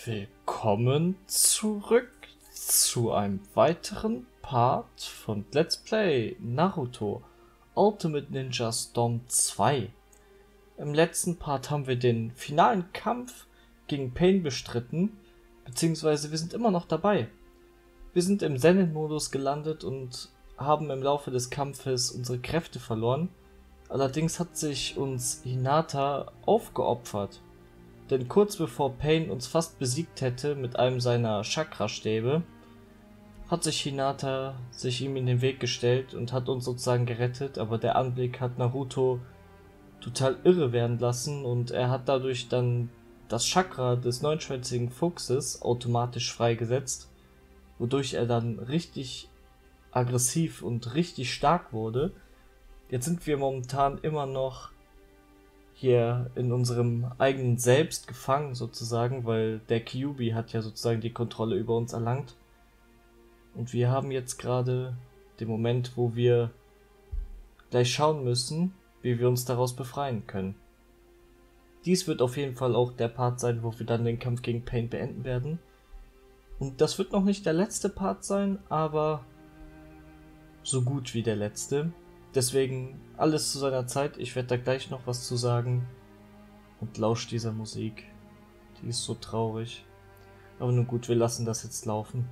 Willkommen zurück zu einem weiteren Part von Let's Play Naruto Ultimate Ninja Storm 2. Im letzten Part haben wir den finalen Kampf gegen Pain bestritten, beziehungsweise wir sind immer noch dabei. Wir sind im Zenin-Modus gelandet und haben im Laufe des Kampfes unsere Kräfte verloren. Allerdings hat sich uns Hinata aufgeopfert. Denn kurz bevor Pain uns fast besiegt hätte mit einem seiner Chakra-Stäbe, hat sich Hinata ihm in den Weg gestellt und hat uns sozusagen gerettet, aber der Anblick hat Naruto total irre werden lassen und er hat dadurch dann das Chakra des neunschwänzigen Fuchses automatisch freigesetzt, wodurch er dann richtig aggressiv und richtig stark wurde. Jetzt sind wir momentan immer noch hier in unserem eigenen Selbst gefangen sozusagen, weil der Kyuubi hat ja sozusagen die Kontrolle über uns erlangt. Und wir haben jetzt gerade den Moment, wo wir gleich schauen müssen, wie wir uns daraus befreien können. Dies wird auf jeden Fall auch der Part sein, wo wir dann den Kampf gegen Pain beenden werden. Und das wird noch nicht der letzte Part sein, aber so gut wie der letzte. Deswegen alles zu seiner Zeit. Ich werde da gleich noch was zu sagen. Und lauscht dieser Musik. Die ist so traurig. Aber nun gut, wir lassen das jetzt laufen.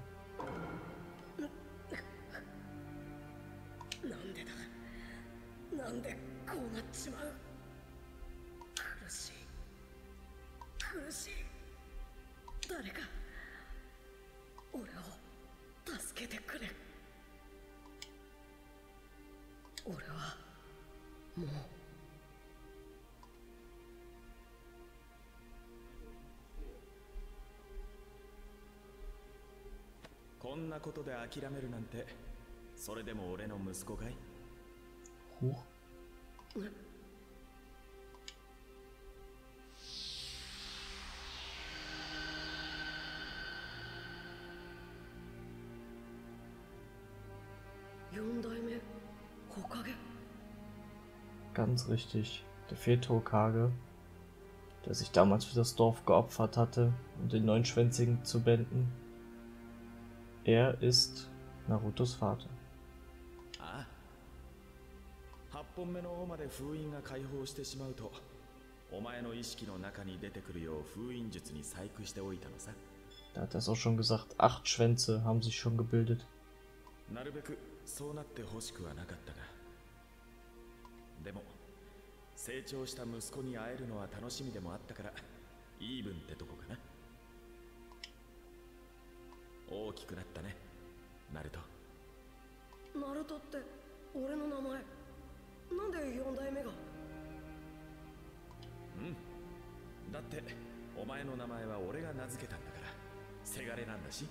Huch. Ganz richtig. Der vierte Hokage, der sich damals für das Dorf geopfert hatte, um den neunschwänzigen zu beenden. Er ist Narutos Vater. 8本目の王まで封印が解放してしまうと、お前の意識の中に出てくるよう封印術に細工しておいたのさ。 Da hat er es auch schon gesagt, 8 Schwänze haben sich schon gebildet. なるべくそうなってほしくはなかったが、でも成長した息子に会えるのは楽しみでもあったから、イーブンってとこかな。大きくなったね、ナルト。 ナルトって俺の名前。なんで4代目が。 だってお前の名前は俺が名付けたんだから、せがれなんだし。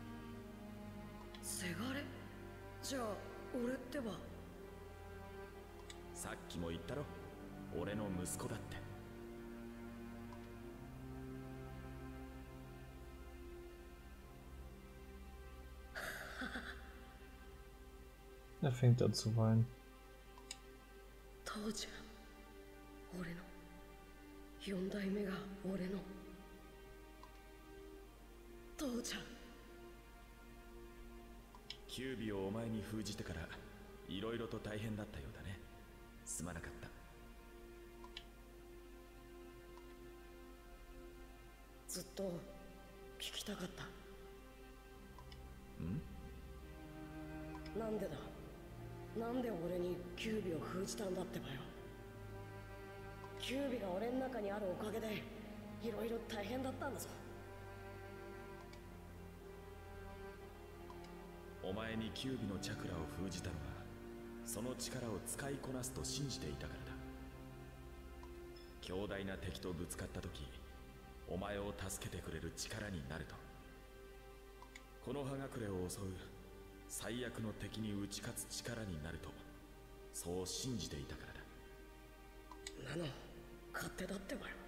せがれ？じゃあ俺ってば。 さっきも言ったろ、俺の息子だって。 Er fängt an zu weinen. 父ちゃん、俺の4代目が俺の父ちゃん。 キュービをお前に封じてからいろいろと大変だったようだね。すまなかった。 ずっと聞きたかった。なんでだ、なんで俺にキュービを封じたんだってばよ。キュービが俺の中にあるおかげでいろいろ大変だったんだぞ。 お前にキュービのチャクラを封じたのは、その力を使いこなすと信じていたからだ。強大な敵とぶつかった時、お前を助けてくれる力になると。この葉隠れを襲う最悪の敵に打ち勝つ力になると、そう信じていたからだ。 なの勝手だってばよ。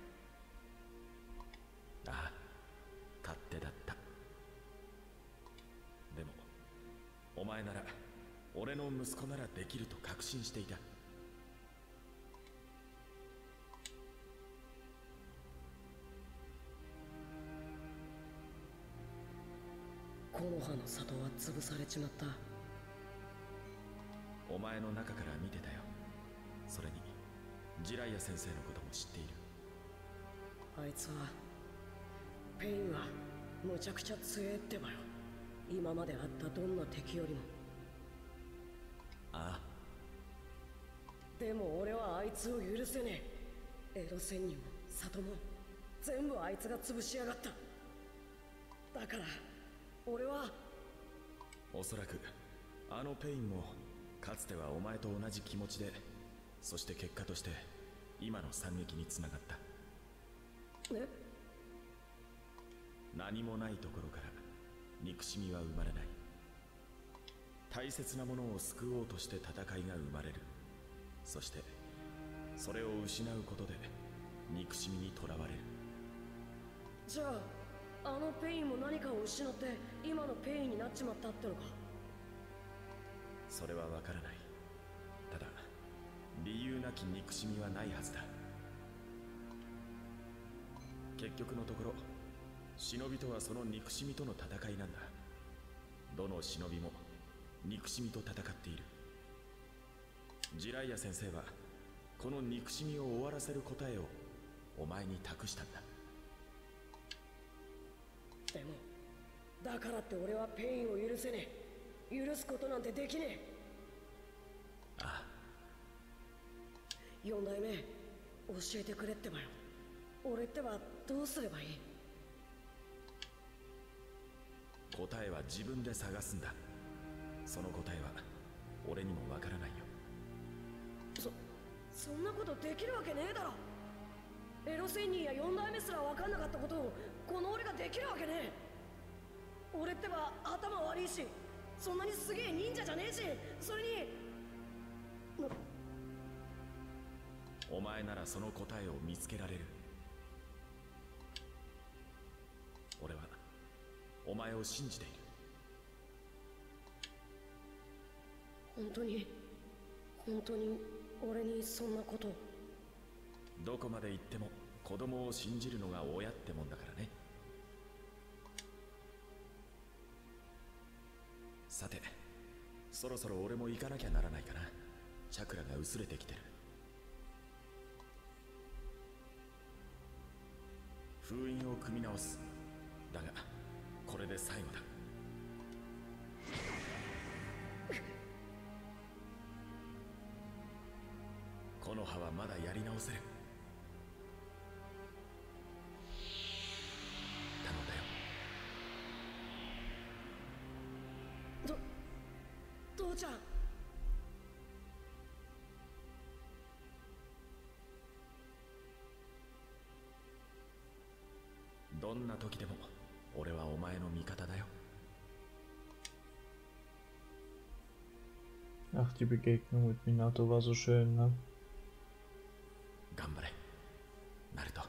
ああ、勝手だった。でもお前なら、俺の息子ならできると確信していた。 木の葉の里は潰されちまった。 お前の中から見てたよ。それにジライア先生のことも知っている。 あいつはペインはむちゃくちゃ強えってばよ。今まであったどんな敵よりも。 ああ。 でも俺はあいつを許せねえ。エロ仙人も里も全部あいつが潰しやがった。だから俺は。 おそらくあのペインもかつてはお前と同じ気持ちで、そして結果として今の惨劇につながった。 え？ 何もないところから憎しみは生まれない。大切なものを救おうとして戦いが生まれる。そしてそれを失うことで憎しみにとらわれる。 じゃああのペインも何かを失って今のペインになっちまったってのか？ それはわからない。ただ理由なき憎しみはないはずだ。結局のところ忍びとはその憎しみとの戦いなんだ。どの忍びも憎しみと戦っている。ジライア先生はこの憎しみを終わらせる答えをお前に託したんだ。 でもだからって俺はペインを許せねえ。許すことなんてできねえ。 ああ。 4代目教えてくれってばよ。俺ってばどうすればいい？ 答えは自分で探すんだ。その答えは俺にもわからないよ。 そんなことできるわけねえだろ。エロ仙人や4代目すら分かんなかったことをこの俺ができるわけねえ。俺ってば頭悪いし、そんなにすげえ忍者じゃねえし、それにお前ならその答えを見つけられる。俺はお前を信じている。 本当に俺にそんなこと。 どこまで行っても子供を信じるのが親ってもんだからね。さて、そろそろ俺も行かなきゃならないかな。チャクラが薄れてきてる。封印を組み直す。だがこれで最後だ。この葉はまだやり直せる。頼んだよ。 父ちゃん。 どんな時でも俺はお前の味方だよ。 Ach, die Begegnung mit Minato war so schön, ne? 頑張れ、ナルト。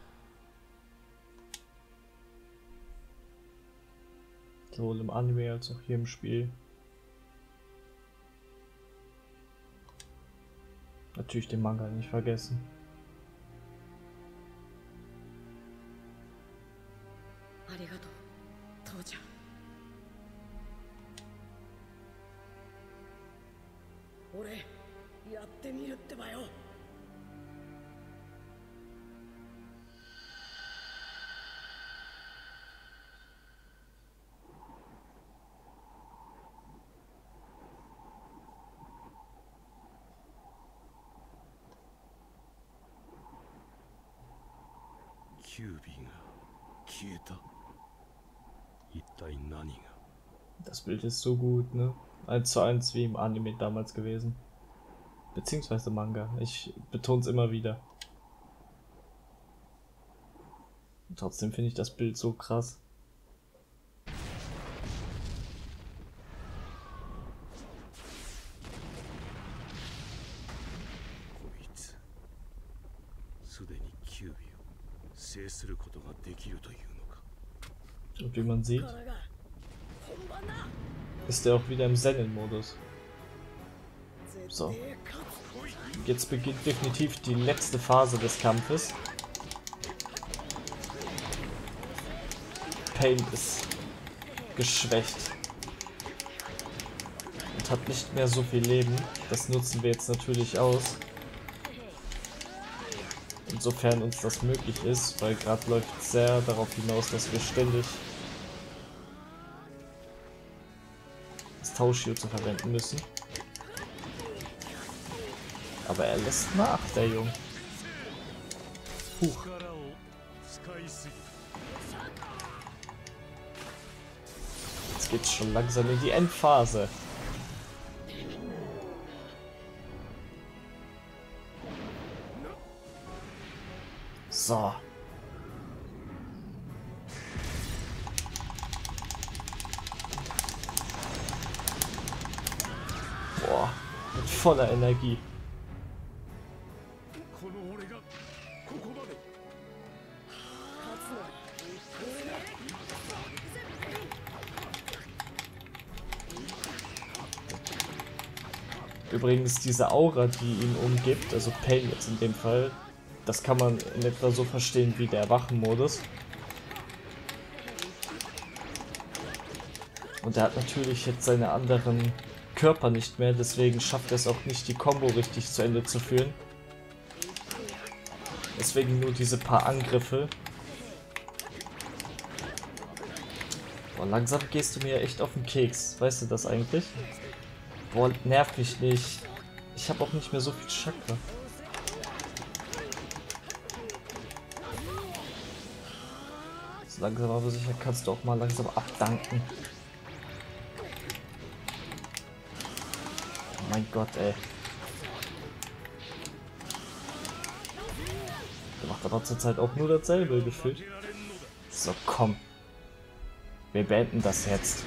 Sowohl im Anime als auch hier im Spiel. Natürlich den Manga nicht vergessen. Arigato, 父ちゃん。俺やってみるってばよ。 キュービーが消えた。一体何が。 Das Bild ist so gut, ne? 1:1 wie im Anime damals gewesen. Beziehungsweise Manga. Ich betone es immer wieder. Und trotzdem finde ich das Bild so krass. Und wie man sieht, ist er auch wieder im Sennen-Modus. So. Jetzt beginnt definitiv die letzte Phase des Kampfes. Pain ist geschwächt. und hat nicht mehr so viel Leben. Das nutzen wir jetzt natürlich aus. Insofern uns das möglich ist, weil gerade läuft es sehr darauf hinaus, dass wir ständig das Tauschschild zu verwenden müssen. Aber er lässt nach, der Junge. Huch. Jetzt geht's schon langsam in die Endphase. So. Boah, mit voller Energie. Übrigens diese Aura, die ihn umgibt, also Pain jetzt in dem Fall, das kann man in etwa so verstehen wie der Wachenmodus. Und er hat natürlich jetzt seine anderen Körper nicht mehr, deswegen schafft er es auch nicht, die Combo richtig zu Ende zu führen. Deswegen nur diese paar Angriffe. Boah, langsam gehst du mir echt auf den Keks, weißt du das eigentlich? Boah, nerv mich nicht. Ich habe auch nicht mehr so viel Chakra. So langsam aber sicher kannst du auch mal langsam abdanken. Oh mein Gott, ey. Der macht aber zurzeit auch nur dasselbe gefühlt. So, komm. Wir beenden das jetzt.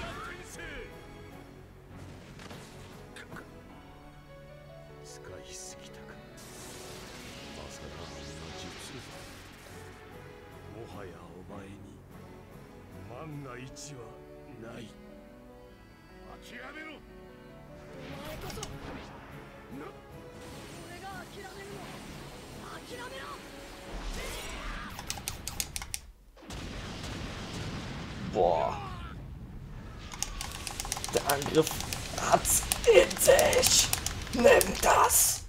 Boah. Der Angriff hat's in sich. Nimm das.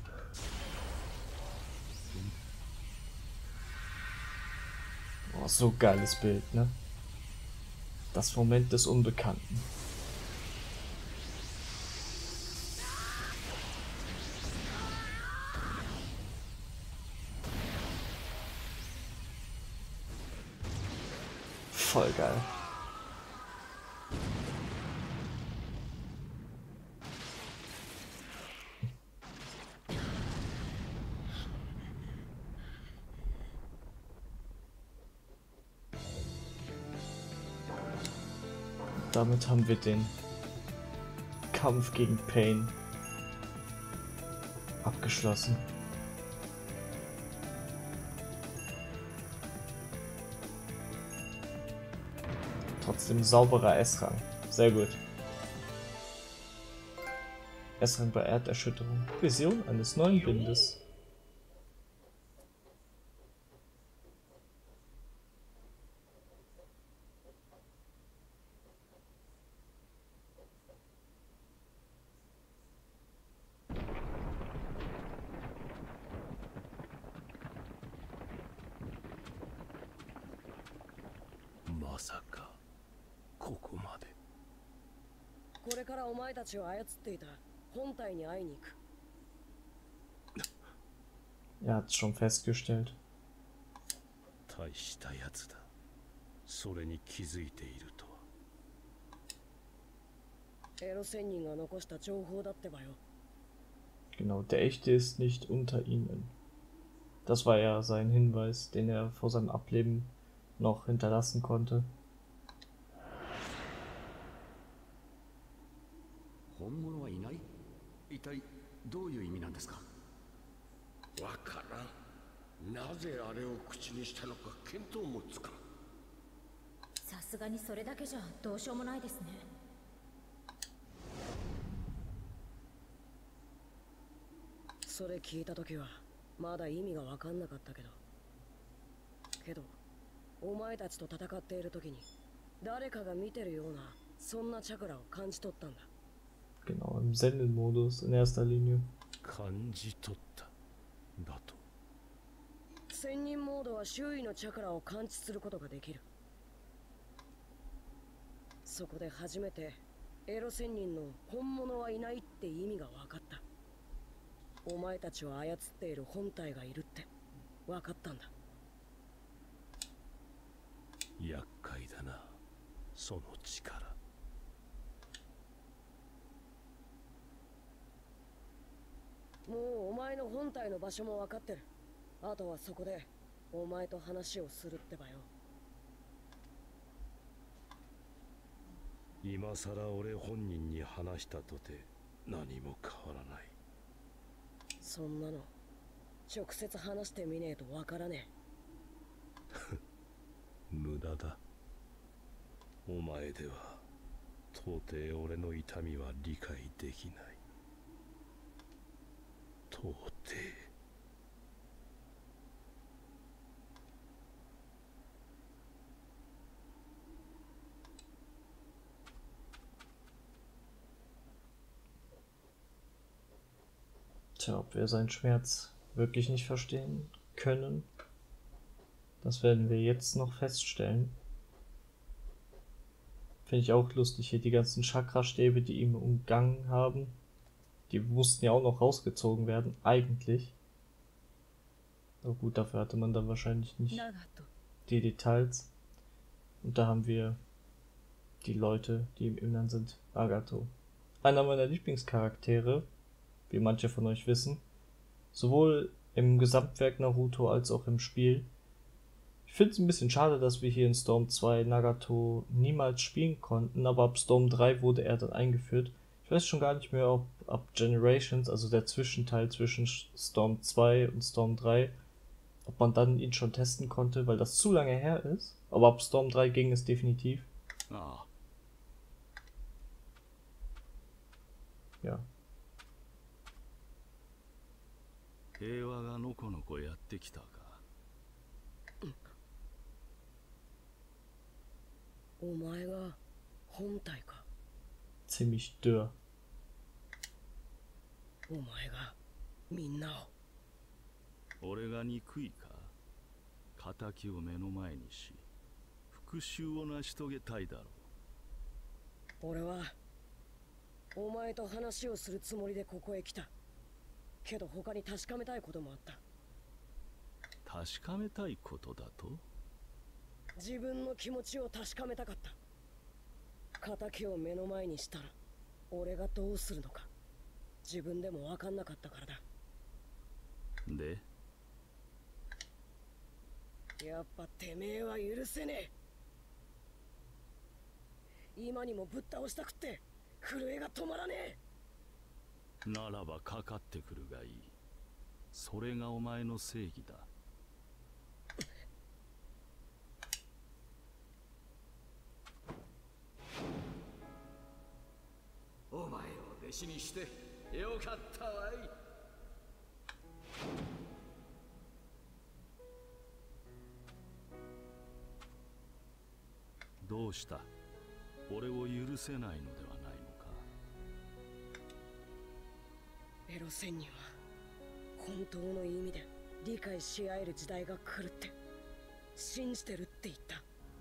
Boah, so geiles Bild, ne? Das Moment des Unbekannten. Voll geil. Damit haben wir den Kampf gegen Pain abgeschlossen. Trotzdem sauberer S-Rang. Sehr gut. S-Rang bei Erderschütterung. Vision eines neuen Bindes. Masaka, ここまで。 これからお前たちを操っていた本体に会いに行く。 Er hat es schon festgestellt. 大したやつだ。それに気づいているとは。 エロ仙人が残した情報だってばよ。 Genau, der Echte ist nicht unter ihnen. Das war ja sein Hinweis, den er vor seinem Ableben noch hinterlassen konnte. 本物はいない？一体どういう意味なんですか？ わからん。なぜあれを口にしたのか見当もつかん。 さすがにそれだけじゃどうしようもないですね。 それ聞いた時はまだ意味が分かんなかったけどお前たちと戦っている時に誰かが見てるようなそんなチャクラを感じ取ったんだ。 Genau, im Sendenmodus in erster Linie. 感じ取っただと。 仙人モードは周囲のチャクラを感知することができる。そこで初めてエロ仙人の本物はいないって意味が分かった。お前たちを操っている本体がいるって分かったんだ。 厄介だな、その力。 もうお前の本体の場所も分かってる。あとはそこでお前と話をするってばよ。 今さら俺本人に話したとて何も変わらない。 そんなの直接話してみねえと分からねえ。 無駄だ。お前では到底俺の痛みは理解できない。到底。 Tja, ob wir seinen Schmerz wirklich nicht verstehen können, das werden wir jetzt noch feststellen. Finde ich auch lustig hier, die ganzen Chakrastäbe, die ihn umgangen haben. Die mussten ja auch noch rausgezogen werden, eigentlich. Aber gut, dafür hatte man dann wahrscheinlich nicht die Details. Und da haben wir die Leute, die im Innern sind. Nagato. Einer meiner Lieblingscharaktere, wie manche von euch wissen. Sowohl im Gesamtwerk Naruto als auch im Spiel. Ich finde es ein bisschen schade, dass wir hier in Storm 2 Nagato niemals spielen konnten, aber ab Storm 3 wurde er dann eingeführt. Ich weiß schon gar nicht mehr, ob ab Generations, also der Zwischenteil zwischen Storm 2 und Storm 3, ob man dann ihn schon testen konnte, weil das zu lange her ist. Aber ab Storm 3 ging es definitiv. Ah. Ja. 平和がのこのこやってきたか。 お前が本体か。 Ziemlich dürr. お前がみんなを。 俺が憎いか。仇を目の前にし復讐を成し遂げたいだろう。俺はお前と話をするつもりでここへ来た。けど他に確かめたいこともあった。 確かめたいことだと？ 自分の気持ちを確かめたかった。仇を目の前にしたら俺がどうするのか自分でも分かんなかったからだ。 で、 やっぱてめえは許せねえ。今にもぶっ倒したくって震えが止まらねえ。 ならばかかってくるがいい。それがお前の正義だ。 お前を弟子にしてよかったわい。 どうした？俺を許せないのではないのか？ エロ仙人は本当の意味で理解し合える時代が来るって信じてるって言った。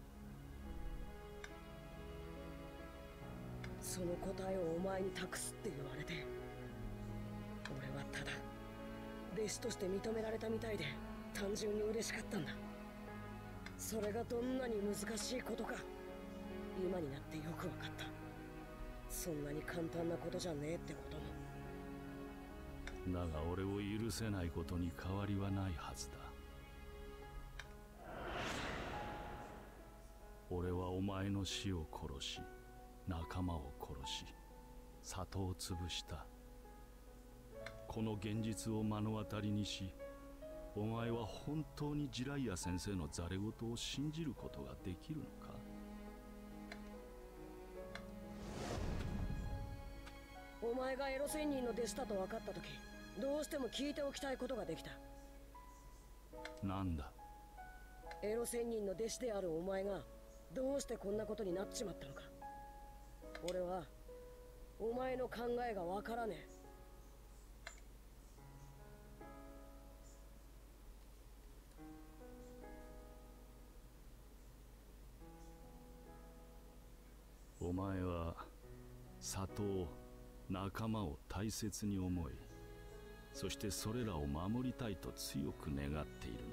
その答えをお前に託すって言われて、俺はただ弟子として認められたみたいで単純に嬉しかったんだ。それがどんなに難しいことか今になってよく分かった。そんなに簡単なことじゃねえってことも。 だが俺を許せないことに変わりはないはずだ。俺はお前の死を殺し、仲間を殺し、里を潰した。この現実を目の当たりにし、お前は本当にジライア先生のザレ言を信じることができるのか？ お前がエロ仙人の弟子だと分かった時、どうしても聞いておきたいことができた。 なんだ？ エロ仙人の弟子であるお前がどうしてこんなことになっちまったのか。俺はお前の考えがわからねえ。 お前は里を仲間を大切に思い、そしてそれらを守りたいと強く願っている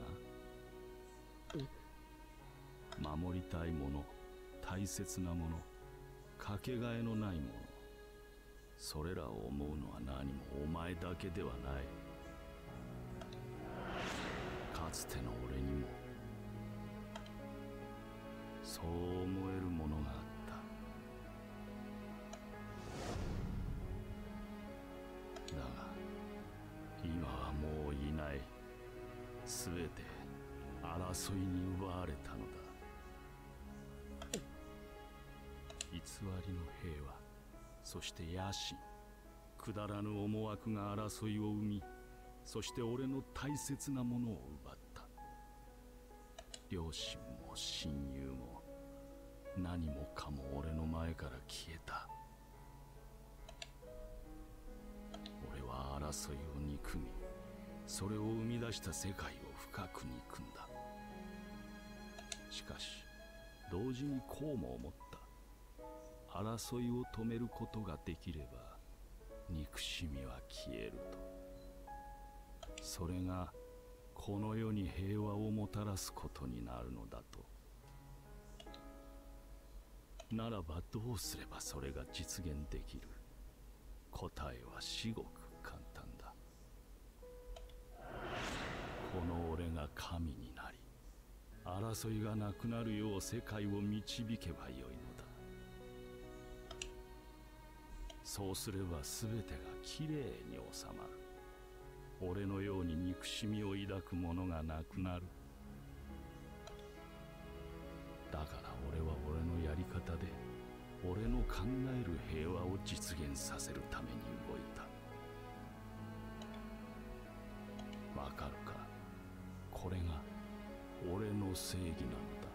な。守りたいもの、大切なもの、かけがえのないもの、それらを思うのは何もお前だけではない。かつての俺にもそう思えるものがあった。だが今はもういない。すべて争いに奪われたのだ。偽りの平和、そして野心、くだらぬ思惑が争いを生み、そして俺の大切なものを奪った。両親も親友も何もかも俺の前から消えた。俺は争いを憎み、それを生み出した世界を深く憎んだ。しかし同時にこうも思った。争いを止めることができれば憎しみは消えると。それがこの世に平和をもたらすことになるのだと。ならばどうすればそれが実現できる？答えは至極簡単だ。この俺が神になり、争いがなくなるよう世界を導けばよいのだ。そうすれば全てがきれいに収まる。俺のように憎しみを抱く者がなくなる。だから俺は俺のやり方で俺の考える平和を実現させるために動いた。わかるか？これが俺の正義なのだ。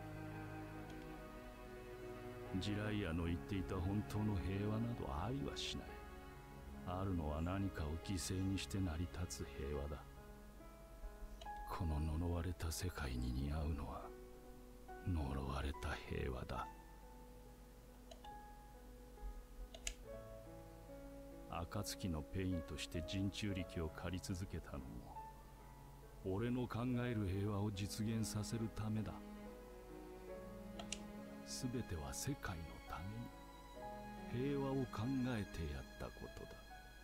ジライアの言っていた本当の平和などありはしない。あるのは何かを犠牲にして成り立つ平和だ。この呪われた世界に似合うのは呪われた平和だ。暁のペインとして人中力を借り続けたのも俺の考える平和を実現させるためだ。すべては世界のために平和を考えてやったことだ。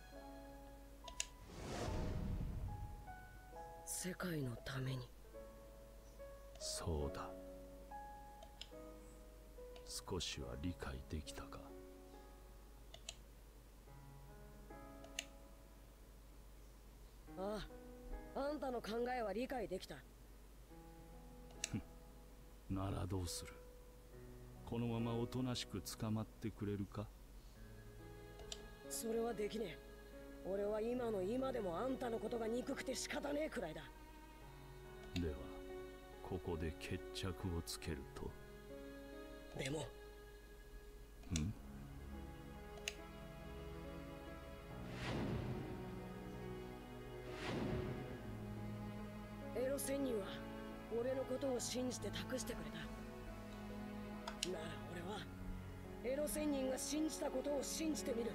世界のために。 そうだ。少しは理解できたか？ ああ、あんたの考えは理解できた。 ならどうする？このままおとなしく捕まってくれるか？ それはできねえ。俺は今の今でもあんたのことが憎くて仕方ねえくらいだ。 ではここで決着をつけると？ でもエロ仙人は俺のことを信じて託してくれた。なら俺はエロ仙人が信じたことを信じてみる。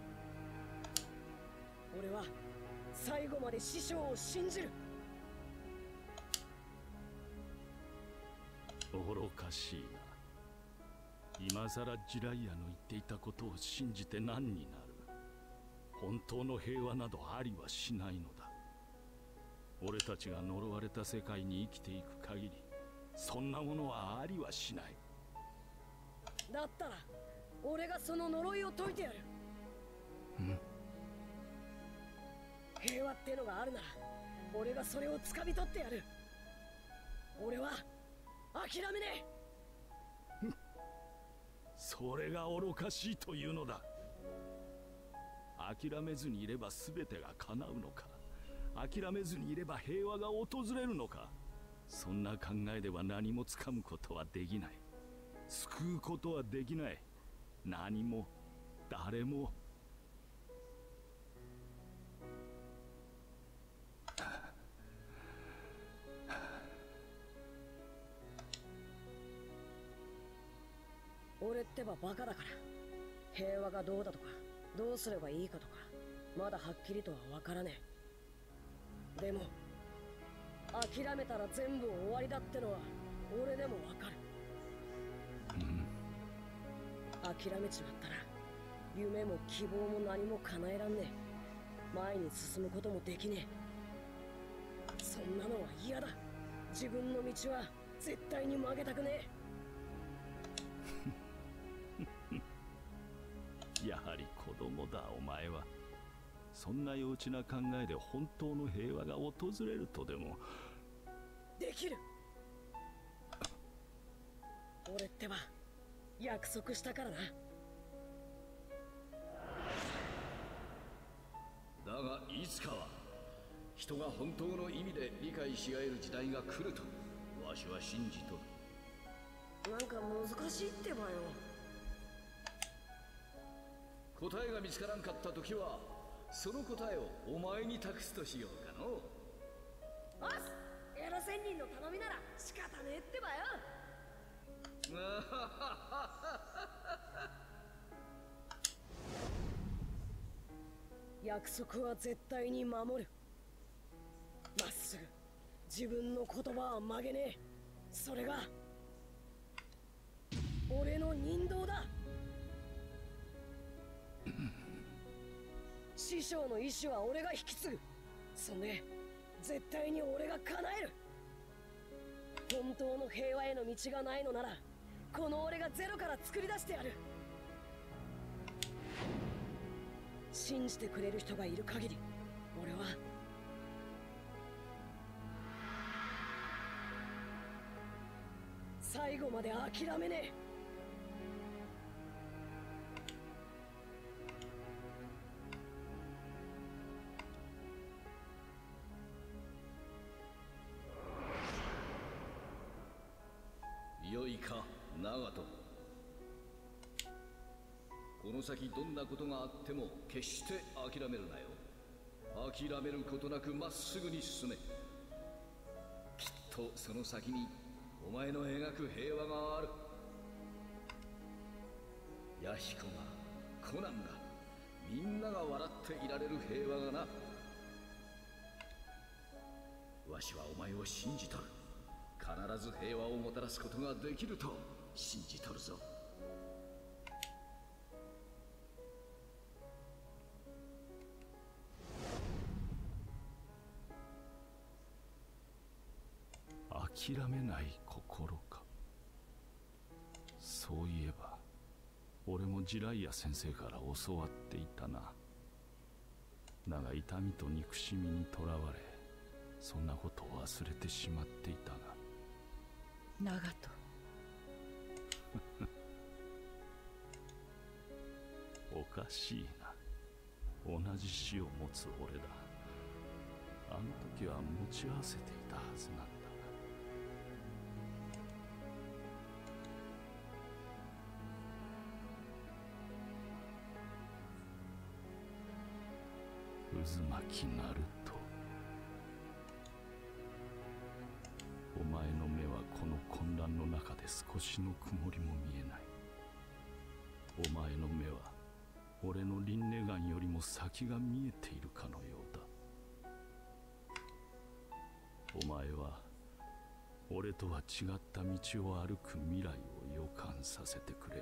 俺は最後まで師匠を信じる。 愚かしいな。今さらジライアの言っていたことを信じて何になる？本当の平和などありはしないのだ。俺たちが呪われた世界に生きていく限りそんなものはありはしない。 だったら俺がその呪いを解いてやる。平和ってのがあるなら俺がそれを掴み取ってやる。俺は諦めねえ。 それが愚かしいというのだ。諦めずにいれば全てが叶うのか？諦めずにいれば平和が訪れるのか？そんな考えでは何もつかむことはできない。救うことはできない。何も。 誰も。 俺ってばバカだから平和がどうだとかどうすればいいかとかまだはっきりとは分からねえ。でも諦めたら全部終わりだってのは俺でも分かる。諦めちまったら夢も希望も何も叶えらんねえ。前に進むこともできねえ。そんなのは嫌だ。自分の道は絶対に曲げたくねえ。 やはり子供だお前は。そんな幼稚な考えで本当の平和が訪れるとでも。 できる。俺ってば約束したからな。 だがいつかは人が本当の意味で理解し合える時代が来るとわしは信じとる。 なんか難しいってばよ。 答えが見つからんかった時はその答えをお前に託すとしようかの。 おっす、エロ仙人の頼みなら仕方ねえってばよ。約束は絶対に守る。まっすぐ自分の言葉は曲げねえ。それが俺の人道だ。師匠の意志は俺が引き継ぐ。そんで絶対に俺が叶える。本当の平和への道がないのならこの俺がゼロから作り出してやる。信じてくれる人がいる限り俺は最後まで諦めねえ。 よいか長門。この先どんなことがあっても決して諦めるなよ。諦めることなくまっすぐに進め。きっとその先にお前の描く平和がある。弥彦がコナンがみんなが笑っていられる平和がな。わしはお前を信じとる。必ず平和をもたらすことができると信じとるぞ。 諦めない心か。そういえば俺もジライア先生から教わっていたな。だが痛みと憎しみにとらわれそんなことを忘れてしまっていたが。 長門。 おかしいな。同じ死を持つ俺だ。あの時は持ち合わせていたはずなんだが。渦巻きナルト。お前の目はこの混乱の中で少しの曇りも見えない。お前の目は俺の輪廻眼よりも先が見えているかのようだ。お前は俺とは違った道を歩く未来を予感させてくれる。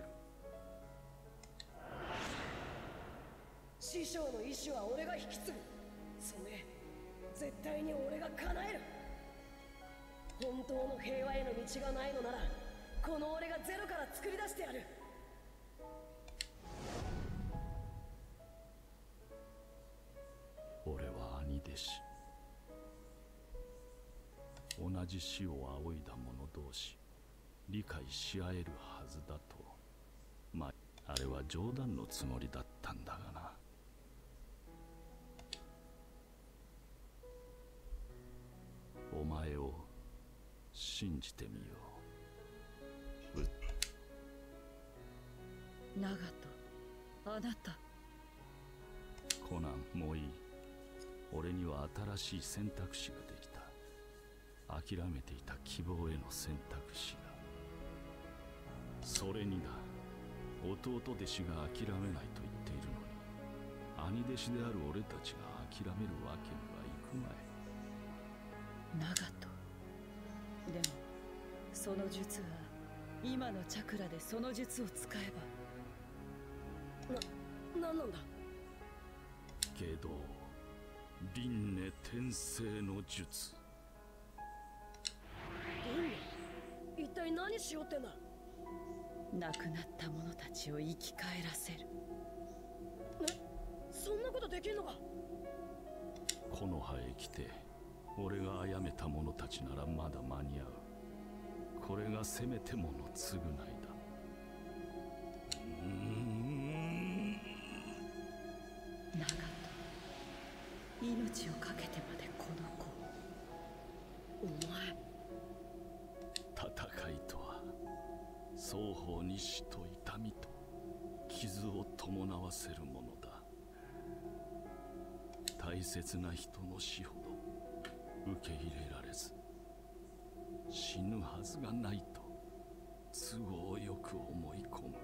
師匠の意志は俺が引き継ぐ。そんで絶対に俺が叶える。本当の平和への道がないのならこの俺がゼロから作り出してやる。 俺は兄弟子。同じ死を仰いだ者同士理解し合えるはずだと。まああれは冗談のつもりだったんだがな。お前を信じてみよう。 長門。 あなた。 コナン、もういい。俺には新しい選択肢ができた。諦めていた希望への選択肢が。それにだ、弟弟子が諦めないと言っているのに、兄弟子である俺たちが諦めるわけにはいくまい。 ナガト。でもその術は今のチャクラでその術を使えば。なんだ。 けど輪廻転生の術。 一体何しようってんだ。亡くなった者たちを生き返らせる。そんなことできんのか。 この葉へ来て俺が殺めた者たちならまだ間に合う。これがせめてもの償いだ。 ナガト、命を懸けてまでこの子を。お前。 戦いとは双方に死と痛みと傷を伴わせるものだ。大切な人の死ほど受け入れられず、死ぬはずがないと都合よく思い込む。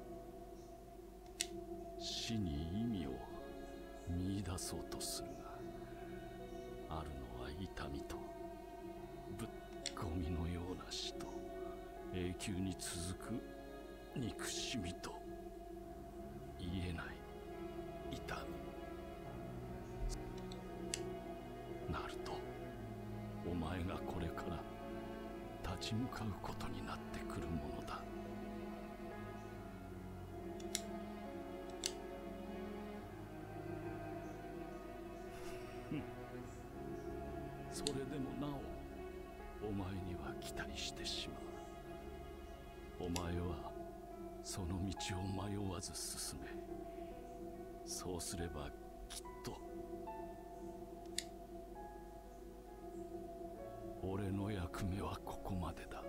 死に意味を見出そうとするが、あるのは痛みとぶっゴミのような死と永久に続く憎しみと言えない痛み。ナルト、お前がこれから立ち向かうことになってくるものだ。それでもなおお前には期待してしまう。お前はその道を迷わず進め。そうすればきっと俺の役目はここまでだ。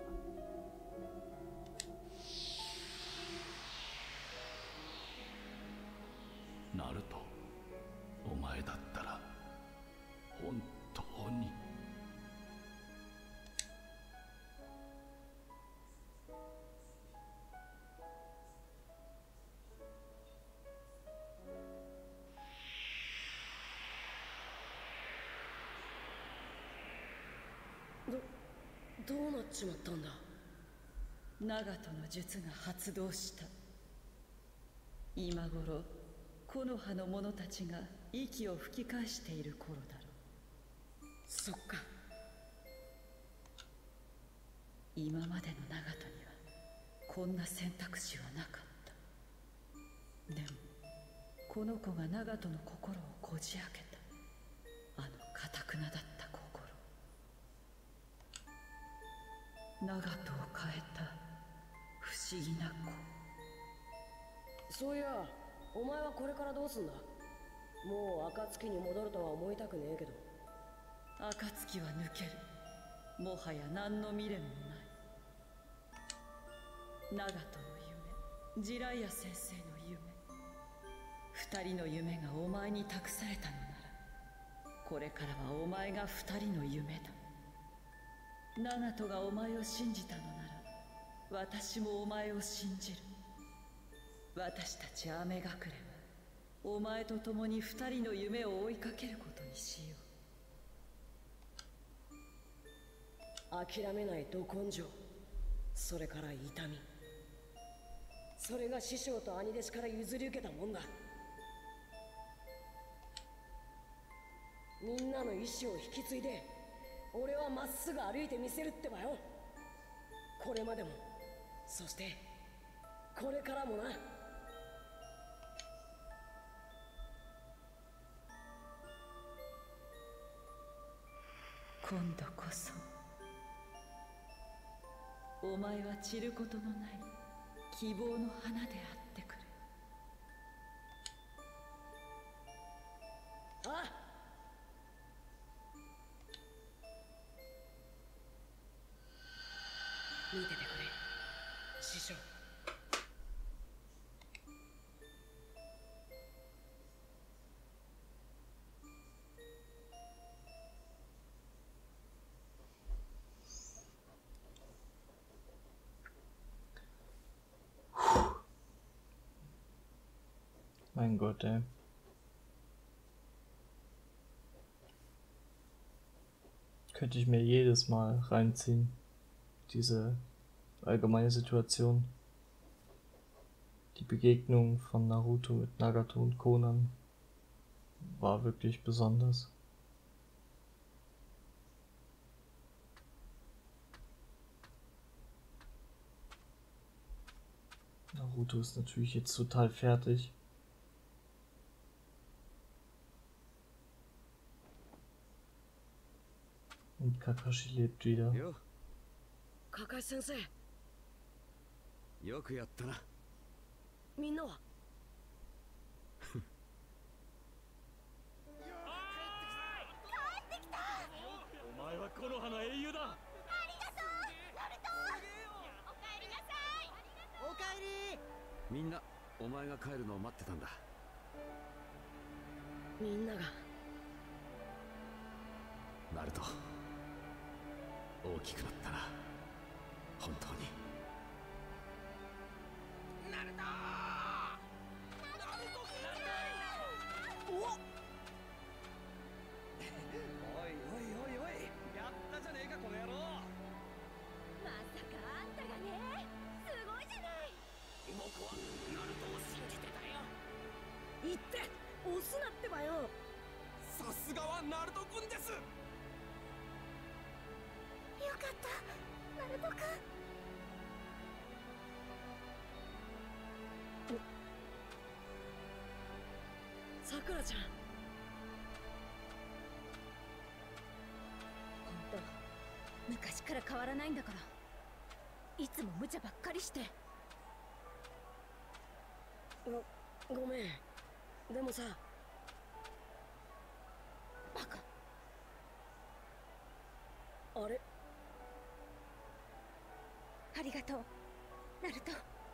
ナルト、お前だったら本当に。 どうなっちまったんだ。ナガトの術が発動した。今頃木の葉の者たちが息を吹き返している頃だろう。そっか。今までのナガトにはこんな選択肢はなかった。でもこの子がナガトの心をこじ開けた。あの堅くなだった心。ナガトを変えた不思議な子。そういや、お前はこれからどうすんだ。もう暁に戻るとは思いたくねえけど。暁は抜ける。もはや何の未練もない。ナガトの夢、ジライア先生の夢、二人の夢がお前に託されたのなら、これからはお前が二人の夢だ。ナガトがお前を信じたのなら、私もお前を信じる。私たち雨隠れはお前と共に二人の夢を追いかけることにしよう。諦めないど根性、それから痛み、それが師匠と兄弟子から譲り受けたもんだ。みんなの意志を引き継いで俺はまっすぐ歩いてみせるってばよ。これまでも、そしてこれからもな。今度こそお前は散ることのない希望の花であってくれ。ああ、見ててくれ、師匠。 Mein Gott, ey. Könnte ich mir jedes Mal reinziehen. Diese allgemeine Situation. Die Begegnung von Naruto mit Nagato und Conan war wirklich besonders. Naruto ist natürlich jetzt total fertig. Und Kakashi lebt wieder. カカシ先生、 よくやったな。 みんなは？ お前は木の葉の英雄だ。 みんなお前が帰るのを待ってたんだ。 みんながナルト、大きくなったな。本当に。 言って押すなってばよ。 さすがはナルト君です。 よかったナルト君。 さくらちゃん、本当昔から変わらないんだから。いつも無茶ばっかりして。 ごめん。でもさ、 バカ。 あれ、 ありがとうナルト。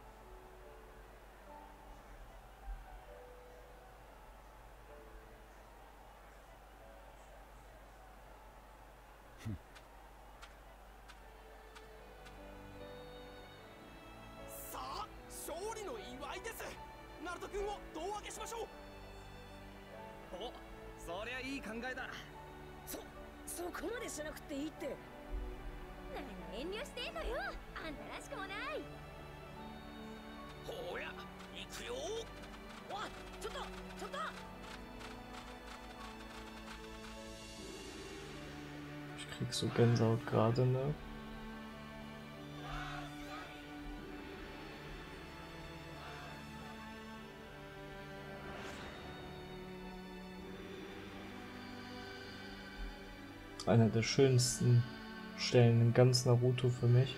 さあ勝利の祝いです。ナルト君を胴上げしましょう。 お、そりゃいい考えだ。 そこまでしなくていいって。 何遠慮してんのよ。あんたらしくもない。 ほら行くよ。 おい、ちょっとちょっと。 Ich krieg so Gänsehaut gerade, ne? Einer der schönsten Stellen in ganz Naruto für mich.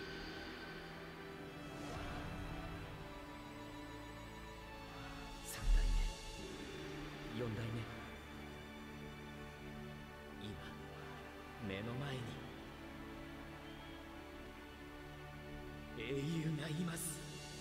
4代目、今目の前に英雄がいます。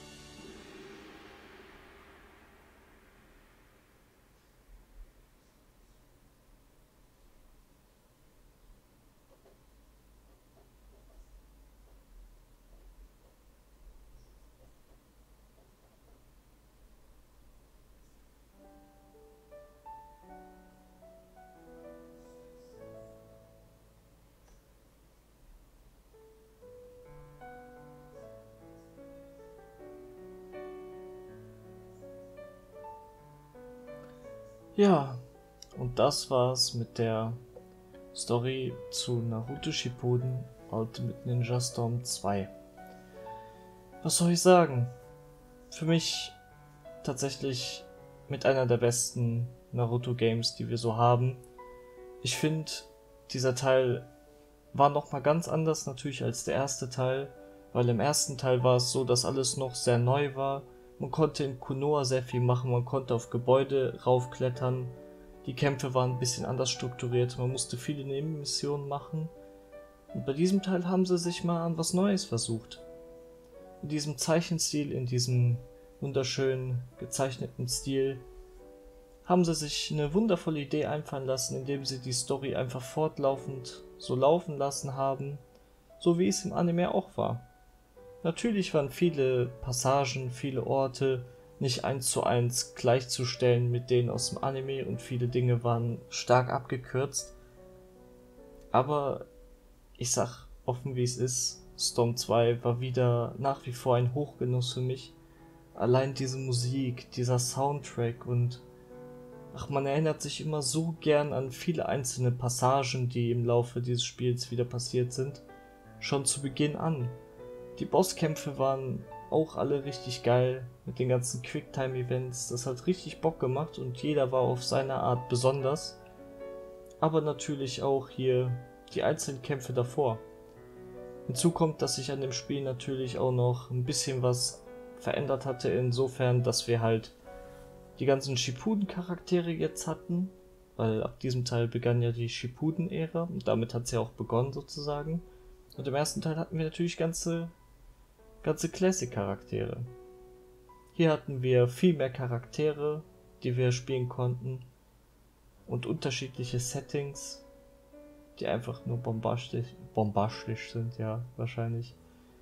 Ja, und das war's mit der Story zu Naruto Shippuden Ultimate Ninja Storm 2. Was soll ich sagen? Für mich tatsächlich mit einer der besten Naruto Games, die wir so haben. Ich finde, dieser Teil war nochmal ganz anders natürlich als der erste Teil, weil im ersten Teil war es so, dass alles noch sehr neu war. Man konnte in Konoha sehr viel machen, man konnte auf Gebäude raufklettern, die Kämpfe waren ein bisschen anders strukturiert, man musste viele Nebenmissionen machen. Und bei diesem Teil haben sie sich mal an was Neues versucht. In diesem Zeichenstil, in diesem wunderschönen gezeichneten Stil, haben sie sich eine wundervolle Idee einfallen lassen, indem sie die Story einfach fortlaufend so laufen lassen haben, so wie es im Anime auch war. Natürlich waren viele Passagen, viele Orte nicht 1:1 gleichzustellen mit denen aus dem Anime und viele Dinge waren stark abgekürzt. Aber ich sag offen wie es ist, Storm 2 war wieder nach wie vor ein Hochgenuss für mich. Allein diese Musik, dieser Soundtrack und man erinnert sich immer so gern an viele einzelne Passagen, die im Laufe dieses Spiels wieder passiert sind. Schon zu Beginn an. Die Bosskämpfe waren auch alle richtig geil mit den ganzen Quicktime-Events. Das hat richtig Bock gemacht und jeder war auf seine Art besonders. Aber natürlich auch hier die einzelnen Kämpfe davor. Hinzu kommt, dass sich an dem Spiel natürlich auch noch ein bisschen was verändert hatte, insofern, dass wir halt die ganzen Shippuden-Charaktere jetzt hatten, weil ab diesem Teil begann ja die Shippuden-Ära und damit hat sie ja auch begonnen sozusagen. Und im ersten Teil hatten wir natürlich ganze Classic-Charaktere. Hier hatten wir viel mehr Charaktere, die wir spielen konnten und unterschiedliche Settings, die einfach nur bombastisch sind, ja, wahrscheinlich.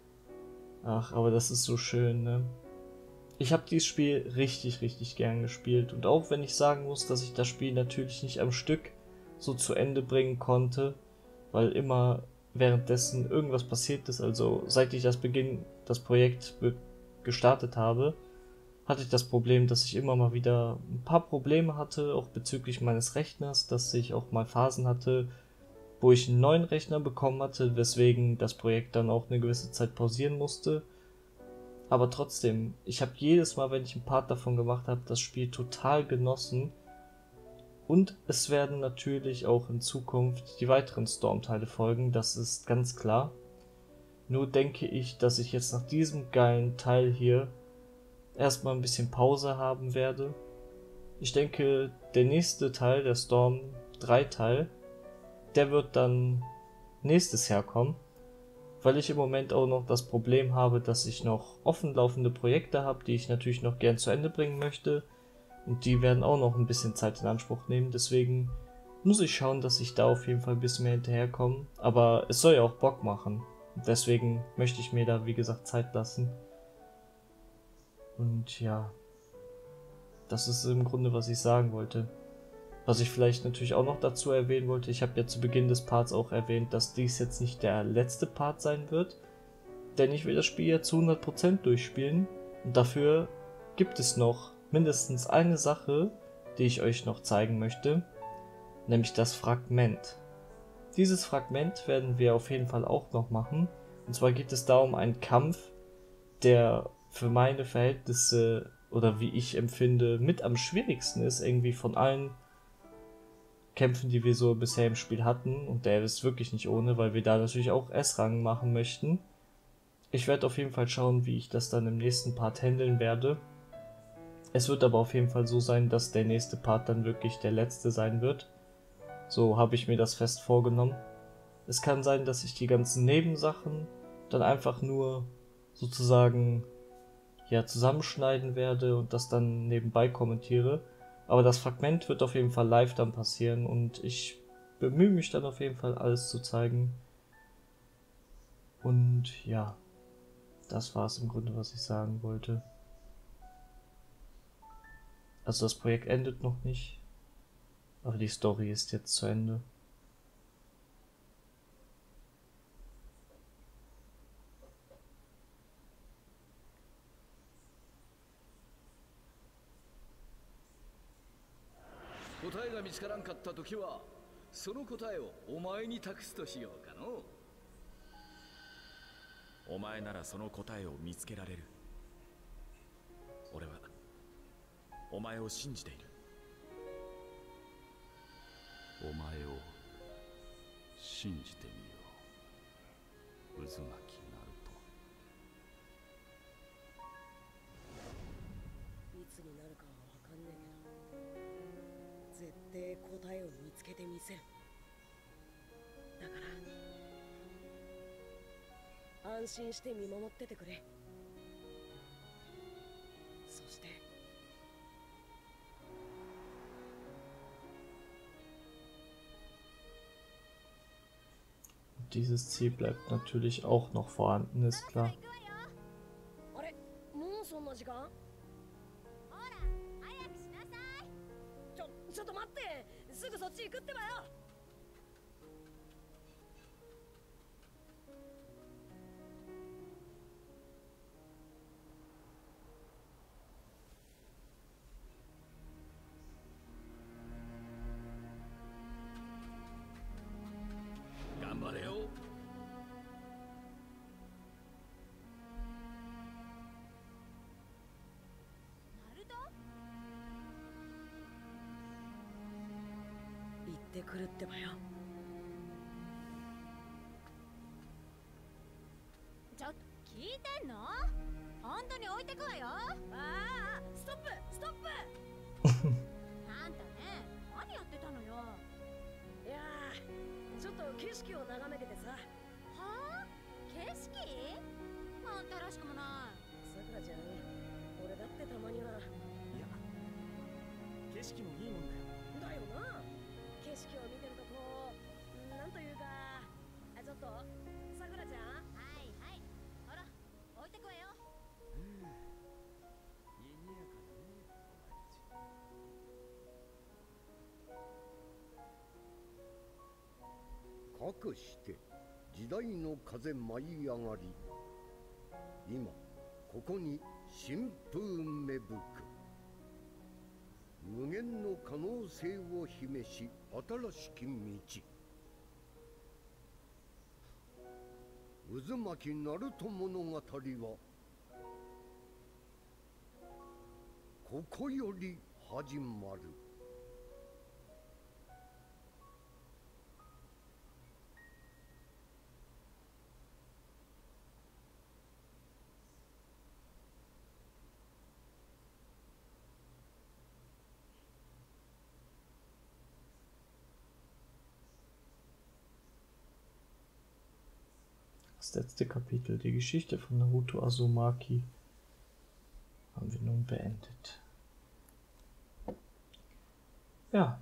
Ach, aber das ist so schön, ne? Ich habe dieses Spiel richtig gern gespielt und auch wenn ich sagen muss, dass ich das Spiel natürlich nicht am Stück so zu Ende bringen konnte, weil immer währenddessen irgendwas passiert ist, also seit ich das Projekt gestartet habe, hatte ich das Problem, dass ich immer mal wieder ein paar Probleme hatte, auch bezüglich meines Rechners, dass ich auch mal Phasen hatte, wo ich einen neuen Rechner bekommen hatte, weswegen das Projekt dann auch eine gewisse Zeit pausieren musste. Aber trotzdem, ich habe jedes Mal, wenn ich einen Part davon gemacht habe, das Spiel total genossen. Und es werden natürlich auch in Zukunft die weiteren Storm-Teile folgen, das ist ganz klar. Nur denke ich, dass ich jetzt nach diesem geilen Teil hier erstmal ein bisschen Pause haben werde. Ich denke, der nächste Teil, der Storm 3 Teil, der wird dann nächstes Jahr kommen, weil ich im Moment auch noch das Problem habe, dass ich noch offen laufende Projekte habe, die ich natürlich noch gern zu Ende bringen möchte und die werden auch noch ein bisschen Zeit in Anspruch nehmen, deswegen muss ich schauen, dass ich da auf jeden Fall ein bisschen mehr hinterherkomme, aber es soll ja auch Bock machen, deswegen möchte ich mir da wie gesagt Zeit lassen und ja, das ist im Grunde, was ich sagen wollte. Was ich vielleicht natürlich auch noch dazu erwähnen wollte, ich habe ja zu Beginn des Parts auch erwähnt, dass dies jetzt nicht der letzte Part sein wird, denn ich will das Spiel ja zu 100% durchspielen und dafür gibt es noch mindestens eine Sache, die ich euch noch zeigen möchte, nämlich das Fragment. Dieses Fragment werden wir auf jeden Fall auch noch machen, und zwar geht es da um einen Kampf, der für meine Verhältnisse oder wie ich empfinde mit am schwierigsten ist, irgendwie von allen Kämpfen, die wir so bisher im Spiel hatten, und der ist wirklich nicht ohne, weil wir da natürlich auch S-Rang machen möchten. Ich werde auf jeden Fall schauen, wie ich das dann im nächsten Part handeln werde. Es wird aber auf jeden Fall so sein, dass der nächste Part dann wirklich der letzte sein wird. So habe ich mir das fest vorgenommen. Es kann sein, dass ich die ganzen Nebensachen dann einfach nur sozusagen ja zusammenschneiden werde und das dann nebenbei kommentiere. Aber das Fragment wird auf jeden Fall live dann passieren und ich bemühe mich dann auf jeden Fall alles zu zeigen. Und ja, das war es im Grunde, was ich sagen wollte. Also das Projekt endet noch nicht, aber die Story ist jetzt zu Ende. 答えが見つからんかったときは、その答えをお前に託すとしようかの。 お前ならその答えを見つけられる。俺はお前を信じている。 お前を信じてみよう、渦巻ナルト。 いつになるかはわかんねえけど、絶対答えを見つけてみせる。だから安心して見守っててくれ。そして Dieses Ziel bleibt natürlich auch noch vorhanden, ist klar. あれ、もうそんな時間？ ちょっと待って、すぐそっち行くってばよ。 頑張れよ。 ナルト？ 行ってくるってばよ。 ちょっと聞いてんの？本当に置いてくわよ。 ああ、ストップストップ。 あんたね、何やってたのよ。 いやー、ちょっと景色を眺めててさ。 はあ？景色？あんたらしくもない。 さくらちゃん、俺だってたまには。 いや、景色もいいもんだよ。 だよな。景色を見てるとこう、なんというか、ちょっとさくらちゃん。 はいはい。ほら、置いてくわよ。 賑やかだね、お前たち。 かくして時代の風舞い上がり、今ここに新風芽吹く。無限の可能性を秘めし新しき道。渦巻きナルト物語はここより始まる。 Das letzte Kapitel, die Geschichte von Naruto Uzumaki, haben wir nun beendet. Ja.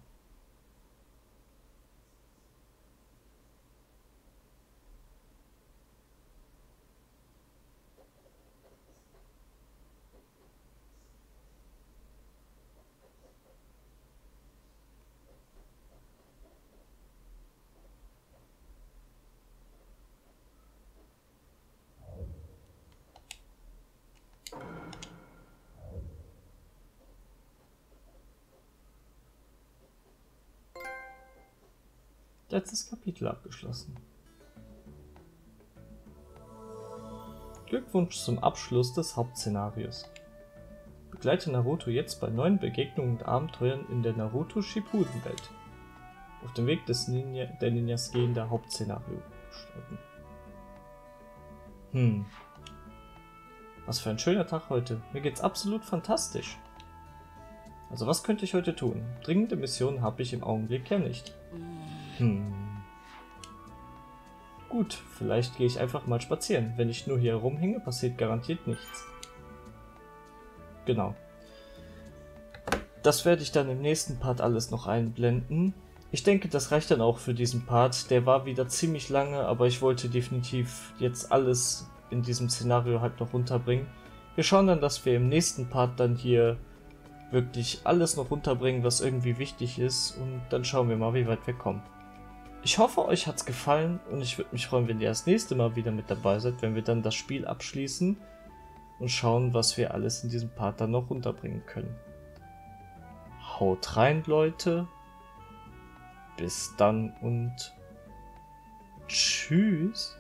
Letztes Kapitel abgeschlossen. Glückwunsch zum Abschluss des Hauptszenarios. Begleite Naruto jetzt bei neuen Begegnungen und Abenteuern in der Naruto Shippuden Welt. Auf dem Weg der Ninjas gehender Hauptszenario gestalten. Was für ein schöner Tag heute. Mir geht's absolut fantastisch. Also was könnte ich heute tun? Dringende Missionen habe ich im Augenblick ja nicht. Gut, vielleicht gehe ich einfach mal spazieren. Wenn ich nur hier rumhänge, passiert garantiert nichts. Genau. Das werde ich dann im nächsten Part alles noch einblenden. Ich denke, das reicht dann auch für diesen Part. Der war wieder ziemlich lange, aber ich wollte definitiv jetzt alles in diesem Szenario halt noch runterbringen. Wir schauen dann, dass wir im nächsten Part dann hier wirklich alles noch runterbringen, was irgendwie wichtig ist. Und dann schauen wir mal, wie weit wir kommen. Ich hoffe, euch hat's gefallen und ich würde mich freuen, wenn ihr das nächste Mal wieder mit dabei seid, wenn wir dann das Spiel abschließen und schauen, was wir alles in diesem Part dann noch runterbringen können. Haut rein, Leute. Bis dann und tschüss.